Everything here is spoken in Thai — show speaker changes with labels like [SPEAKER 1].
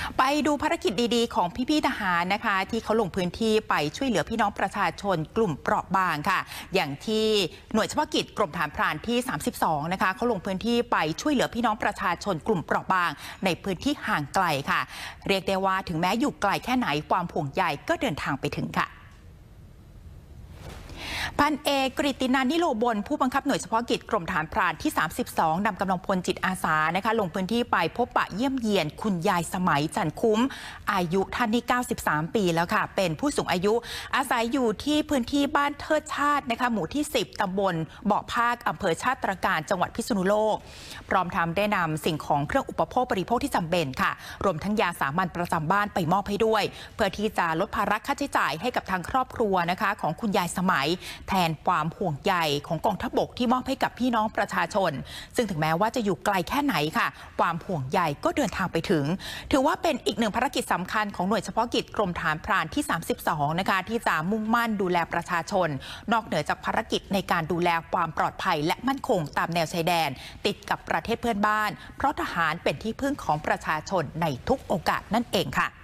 [SPEAKER 1] ไปดูภารกิจดีๆของพี่ๆทหารนะคะที่เขาลงพื้นที่ไปช่วยเหลือพี่น้องประชาชนกลุ่มเปราะบางค่ะอย่างที่หน่วยเฉพาะกิจกรมฐานพรานที่32นะคะเขาลงพื้นที่ไปช่วยเหลือพี่น้องประชาชนกลุ่มเปราะบางในพื้นที่ห่างไกลค่ะเรียกได้ว่าถึงแม้อยู่ไกลแค่ไหนความห่วงใยก็เดินทางไปถึงค่ะพันเอกกฤตินันท์ นิโลบลผู้บังคับหน่วยเฉพาะกิจกรมฐานพรานที่32นำกำลังพลจิตอาสานะคะลงพื้นที่ไปพบปะเยี่ยมเยียนคุณยายสมัยจันคุ้มอายุท่านนี่93 ปีแล้วค่ะเป็นผู้สูงอายุอาศัยอยู่ที่พื้นที่บ้านเทิดชาตินะคะหมู่ที่10ตำบลเบาะภาคอำเภอชาติตรการจังหวัดพิษณุโลกพร้อมทำได้นำสิ่งของเครื่องอุปโภคบริโภคที่จำเป็นค่ะรวมทั้งยาสามัญประจำบ้านไปมอบให้ด้วยเพื่อที่จะลดภาระค่าใช้จ่ายให้กับทางครอบครัวนะคะของคุณยายสมัยแทนความห่วงใยของกองทัพบกที่มอบให้กับพี่น้องประชาชนซึ่งถึงแม้ว่าจะอยู่ไกลแค่ไหนค่ะความห่วงใยก็เดินทางไปถึงถือว่าเป็นอีกหนึ่งภารกิจสำคัญของหน่วยเฉพาะกิจกรมฐานพรานที่32นะคะที่จะมุ่งมั่นดูแลประชาชนนอกเหนือจากภารกิจในการดูแลความปลอดภัยและมั่นคงตามแนวชายแดนติดกับประเทศเพื่อนบ้านเพราะทหารเป็นที่พึ่งของประชาชนในทุกโอกาสนั่นเองค่ะ